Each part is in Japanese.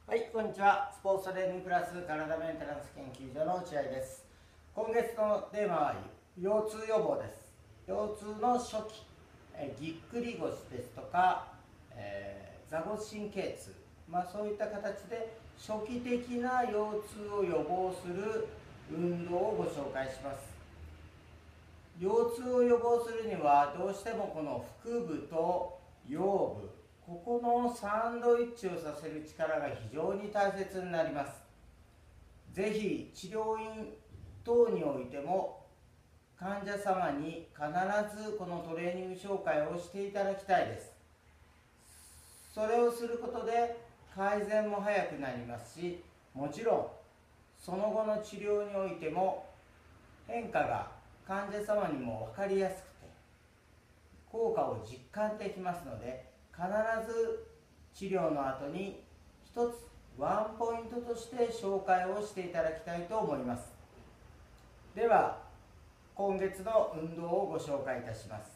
はい、こんにちは。スポーツトレーニングプラス体メンテナンス研究所の落合です。今月のテーマは腰痛予防です。腰痛の初期、ぎっくり腰ですとか、座骨神経痛、そういった形で初期的な腰痛を予防する運動をご紹介します。腰痛を予防するにはどうしてもこの腹部と腰部、ここのサンドイッチをさせる力が非常に大切になります。ぜひ治療院等においても患者様に必ずこのトレーニング紹介をしていただきたいです。それをすることで改善も早くなりますし、もちろんその後の治療においても変化が患者様にも分かりやすくて効果を実感できますので、必ず治療の後に一つワンポイントとして紹介をしていただきたいと思います。では今月の運動をご紹介いたします。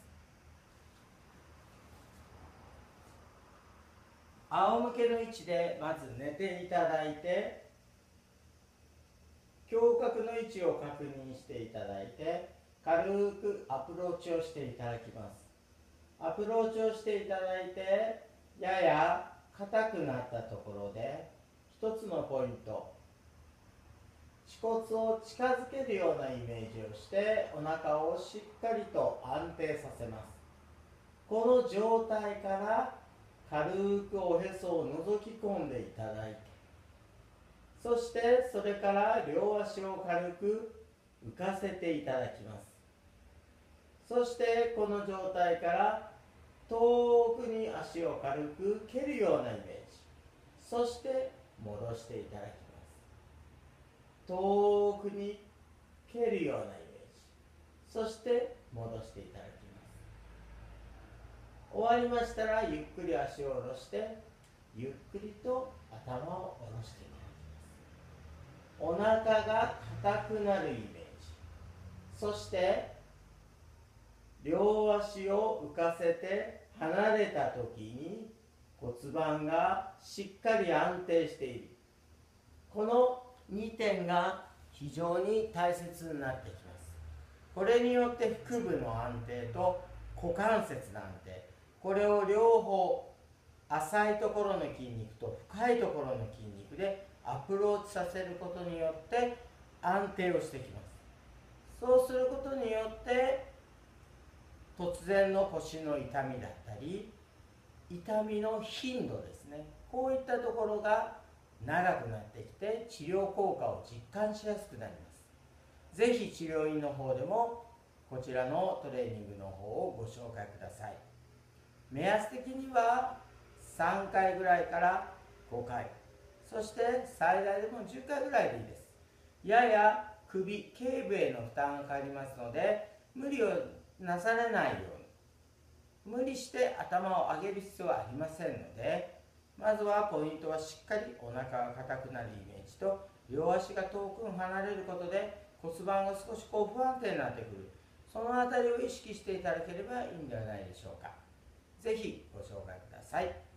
仰向けの位置でまず寝ていただいて、胸郭の位置を確認していただいて、軽くアプローチをしていただきます。アプローチをしていただいて、やや硬くなったところで一つのポイント、恥骨を近づけるようなイメージをしてお腹をしっかりと安定させます。この状態から軽くおへそを覗き込んでいただいて、そしてそれから両足を軽く浮かせていただきます。そしてこの状態から遠くに足を軽く蹴るようなイメージ、そして戻していただきます。遠くに蹴るようなイメージ、そして戻していただきます。終わりましたらゆっくり足を下ろしてゆっくりと頭を下ろしていただきます。お腹が硬くなるイメージ、そして両足を浮かせて離れた時に骨盤がしっかり安定している、この2点が非常に大切になってきます。これによって腹部の安定と股関節の安定、これを両方浅いところの筋肉と深いところの筋肉でアプローチさせることによって安定をしてきます。そうすることによって突然の腰の痛みだったり痛みの頻度ですね、こういったところが長くなってきて治療効果を実感しやすくなります。ぜひ治療院の方でもこちらのトレーニングの方をご紹介ください。目安的には3回ぐらいから5回、そして最大でも10回ぐらいでいいです。やや首、頸部への負担がかかりますので無理をなされないように、無理して頭を上げる必要はありませんので、まずはポイントはしっかりお腹が硬くなるイメージと両足が遠く離れることで骨盤が少し不安定になってくる、そのあたりを意識していただければいいんではないでしょうか。ぜひご紹介ください。